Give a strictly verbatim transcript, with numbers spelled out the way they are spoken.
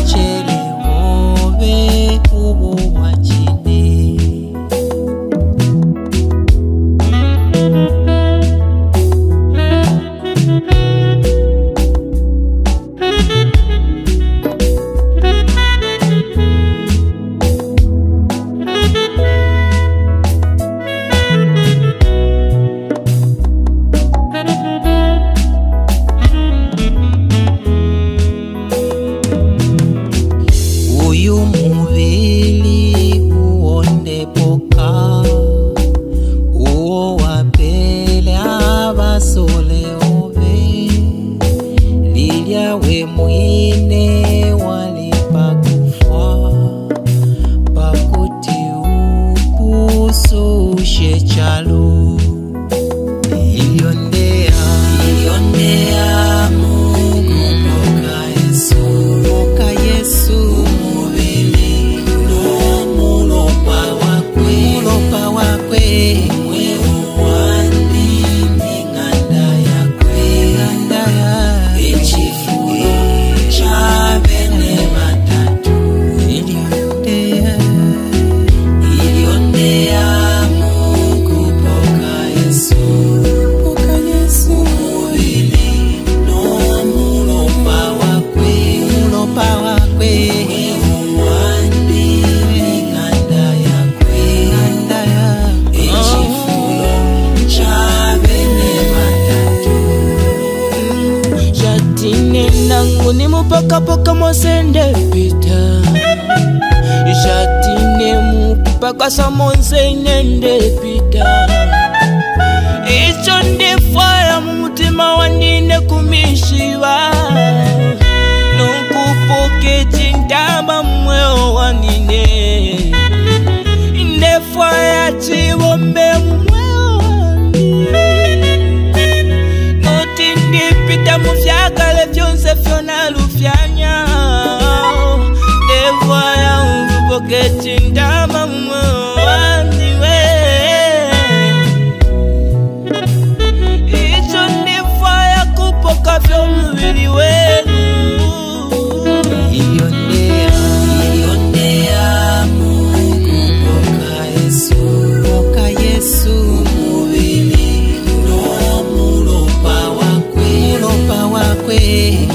chelewobe ubu wachine. Uyu muvili uonde poka uo wapele abasole ove lilya we mwine walipa kufwa pakuti upusushe chalo iliyondea iliyondea Mungu poka Yesu poka Yesu umuvili no mulopa wakwe mulopa wakwe mwe uwandi nganda yakwe nganda ya echifulo chabene batatu iliyondea iliyondea Mungu poka Yesu poka Yesu umuvili no mulopa wakwe mulopa wakwe uwandi nganda yakwe nganda ya echifulo chabene batatu Jatine nangu ni mupaka poka mosende pita. Jatine mupaka sa monse nende pita. Icho ndifaya mumutima wandine kumishiwa. Nukupoke chintamba mweo wanine. Ndefaya chibombe mweo wanine. Noti ndipita mufyakale vyonse fyona lufyanya. Ndefaya uvupoke chintamba mweo wanine. Icho ndifaya kupoka vyo mubili wenu. iliyondea iliyondea Mungu poka Yesu poka Yesu umuvili no mulopa wakwe mulopa wakwe